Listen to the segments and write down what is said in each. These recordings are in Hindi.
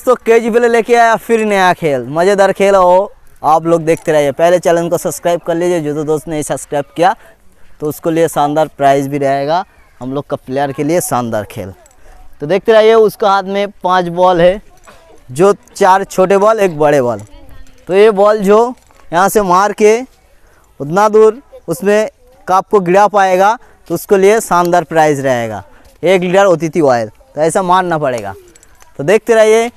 दोस्तों केजी प्ले लेके आया फिर नया खेल, मज़ेदार खेल हो, आप लोग देखते रहिए। पहले चैनल को सब्सक्राइब कर लीजिए, जो दोस्त ने सब्सक्राइब किया तो उसको लिए शानदार प्राइज़ भी रहेगा, हम लोग का प्लेयर के लिए शानदार खेल। तो देखते रहिए। उसका हाथ में 5 बॉल है, जो 4 छोटे बॉल 1 बड़े बॉल। तो ये बॉल जो यहाँ से मार के उतना दूर उसमें कप को गिरा पाएगा तो उसको लिए शानदार प्राइज़ रहेगा, 1 लीटर ओटीटी ऑयल। तो ऐसा मारना पड़ेगा। तो देखते रहिए।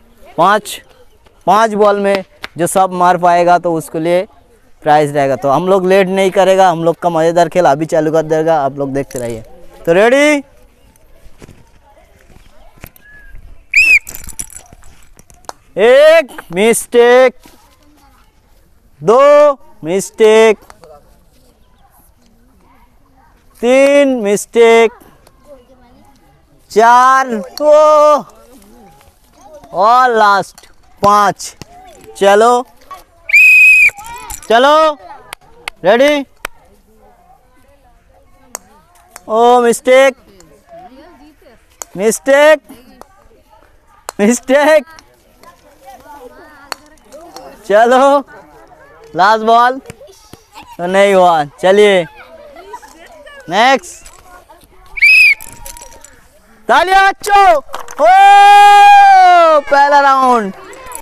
5 बॉल में जो सब मार पाएगा तो उसके लिए प्राइज़ रहेगा। तो हम लोग लेट नहीं करेगा, हम लोग का मज़ेदार खेल अभी चालू कर देगा, आप लोग देखते रहिए। तो रेडी, 1 मिस्टेक, 2 मिस्टेक, 3 मिस्टेक, 4 और लास्ट 5। चलो चलो, ready. Oh mistake, mistake, mistake. चलो लास्ट बॉल तो नहीं हुआ, चलिए नेक्स्ट। तालियां बच्चों, ओ पहला राउंड।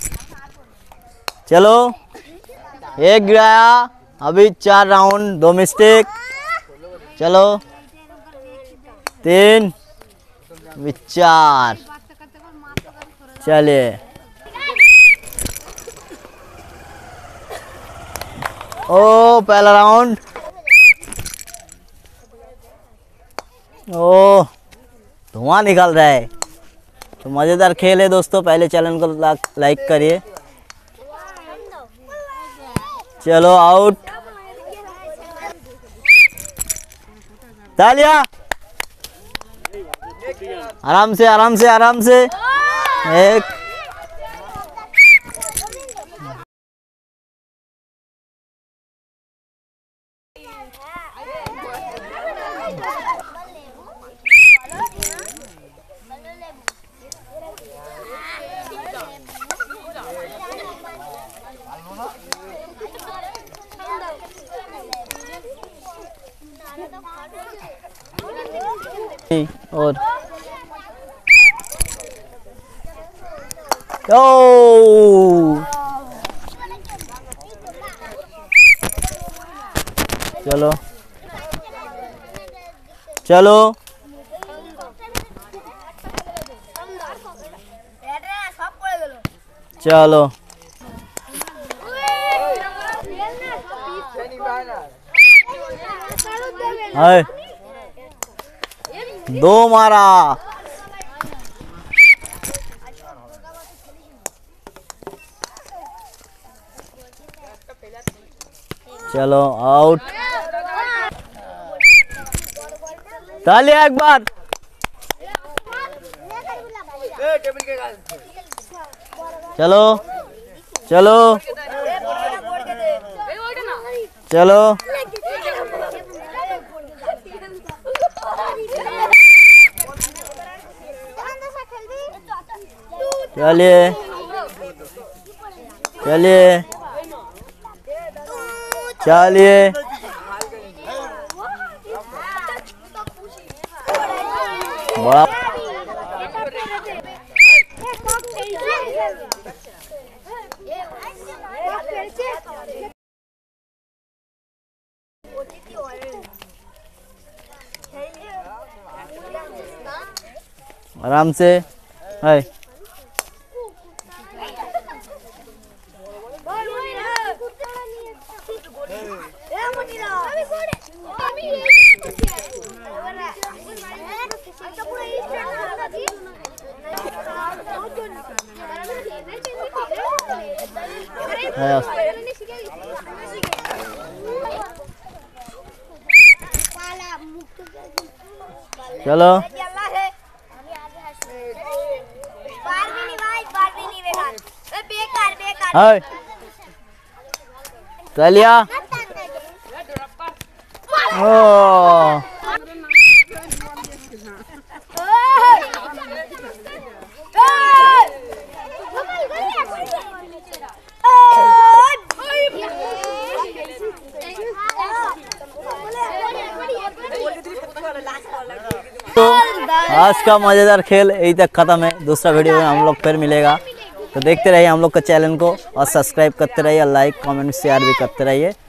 चलो 1 गिराया, अभी 4 राउंड, 2 मिस्टेक। चलो 3 4। चलिए ओ पहला राउंड, ओ धुआं निकल रहा है। तो मज़ेदार खेल है दोस्तों, पहले चैनल को लाइक करिए। चलो आउट, तालियां। आराम से आराम से आराम से। 1 और ओ चलो चलो चलो, हाय 2 मारा। चलो आउट, तालियां एक बार। चलो चलो चलो, चलिए चलिए चलिए। बड़ा आराम से है। चलो हाय, तालिया। ओ तो आज का मज़ेदार खेल यही तक ख़त्म है। दूसरा वीडियो में हम लोग फिर मिलेगा, तो देखते रहिए हम लोग का चैनल को और सब्सक्राइब करते रहिए, लाइक कमेंट शेयर भी करते रहिए।